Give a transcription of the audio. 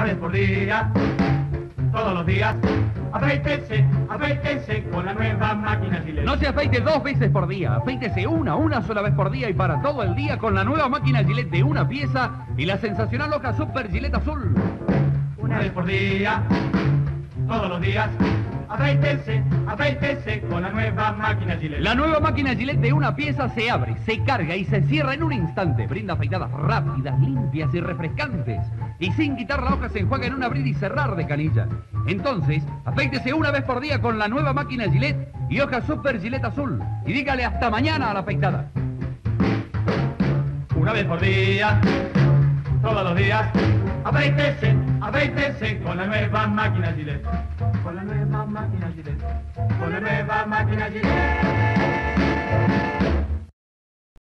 Una vez por día, todos los días, afeítese, afeítese con la nueva máquina Gillette. No se afeite 2 veces por día, afeítese una sola vez por día y para todo el día con la nueva máquina Gillette de una pieza y la sensacional hoja Super Gillette azul. Una vez por día, todos los días, afeítese, afeítese con la nueva máquina Gillette. La nueva máquina Gillette de una pieza se abre, se carga y se cierra en un instante. Brinda afeitadas rápidas, limpias y refrescantes. Y sin quitar la hoja se enjuaga en un abrir y cerrar de canilla. Entonces, afeítese una vez por día con la nueva máquina Gillette y hoja Super Gillette azul. Y dígale hasta mañana a la afeitada. Una vez por día, todos los días, afeítese, afeítese con la nueva máquina Gillette. Con la nueva máquina Gillette. Con la nueva máquina Gillette.